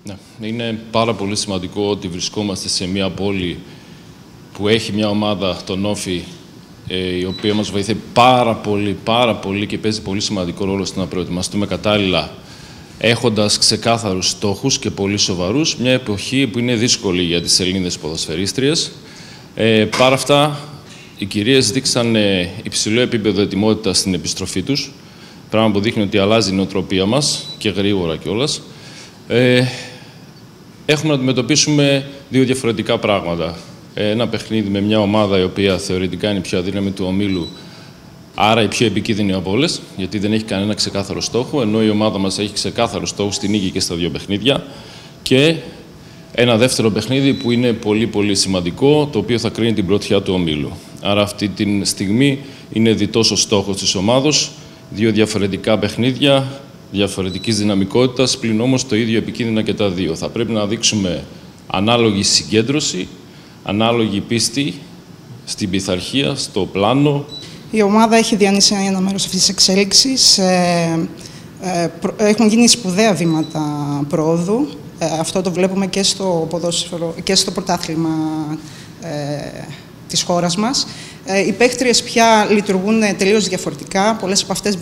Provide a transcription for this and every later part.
Ναι, είναι πάρα πολύ σημαντικό ότι βρισκόμαστε σε μια πόλη που έχει μια ομάδα, τον Όφη, η οποία μας βοηθάει πάρα πολύ και παίζει πολύ σημαντικό ρόλο στο να προετοιμαστούμε κατάλληλα, έχοντας ξεκάθαρους στόχους και πολύ σοβαρούς, μια εποχή που είναι δύσκολη για τις Ελληνίδες ποδοσφαιρίστριες. Παρά αυτά, οι κυρίες δείξαν υψηλό επίπεδο ετοιμότητας στην επιστροφή τους, πράγμα που δείχνει ότι αλλάζει η νοοτροπία μας και γρήγορα κιόλας. Έχουμε να αντιμετωπίσουμε δύο διαφορετικά πράγματα. Ένα παιχνίδι με μια ομάδα η οποία θεωρητικά είναι η πιο αδύναμη του ομίλου, άρα η πιο επικίνδυνη από όλες, γιατί δεν έχει κανένα ξεκάθαρο στόχο, ενώ η ομάδα μας έχει ξεκάθαρο στόχο στην νίκη και στα δύο παιχνίδια. Και ένα δεύτερο παιχνίδι που είναι πολύ σημαντικό, το οποίο θα κρίνει την πρωτιά του ομίλου. Άρα αυτή τη στιγμή είναι διτός ο στόχος της ομάδος, δύο διαφορετικά παιχνίδια, διαφορετικής δυναμικότητας, πλην όμως το ίδιο επικίνδυνα και τα δύο. Θα πρέπει να δείξουμε ανάλογη συγκέντρωση, ανάλογη πίστη στην πειθαρχία, στο πλάνο. Η ομάδα έχει διανύσει ένα μέρος αυτής της εξέλιξης. Έχουν γίνει σπουδαία βήματα πρόοδου. Αυτό το βλέπουμε και στο ποδόσφαιρο και στο πρωτάθλημα της χώρας μας. Οι παίκτριες πια λειτουργούν τελείως διαφορετικά. Πολλές από αυτές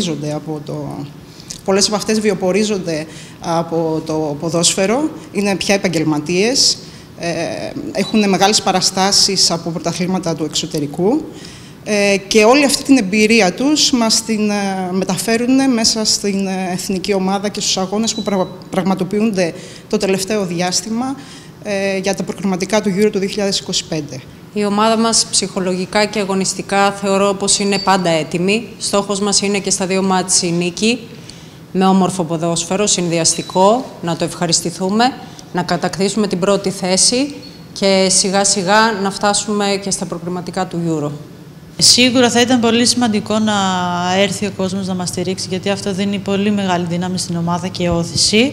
βιοπορίζονται από το ποδόσφαιρο. Είναι πια επαγγελματίες. Έχουν μεγάλες παραστάσεις από πρωταθλήματα του εξωτερικού. Και όλη αυτή την εμπειρία τους μας την μεταφέρουν μέσα στην εθνική ομάδα και στους αγώνες που πραγματοποιούνται το τελευταίο διάστημα για τα προκριματικά του Euro του 2025. Η ομάδα μας ψυχολογικά και αγωνιστικά θεωρώ πως είναι πάντα έτοιμη. Στόχος μας είναι και στα δύο μάτς η νίκη, με όμορφο ποδόσφαιρο, συνδυαστικό, να το ευχαριστηθούμε, να κατακτήσουμε την πρώτη θέση και σιγά σιγά να φτάσουμε και στα προκριματικά του Euro. Σίγουρα θα ήταν πολύ σημαντικό να έρθει ο κόσμος να μας στηρίξει, γιατί αυτό δίνει πολύ μεγάλη δύναμη στην ομάδα και όθηση.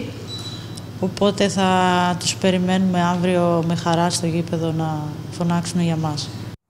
Οπότε θα τους περιμένουμε αύριο με χαρά στο γήπεδο να φωνάξουν για μας.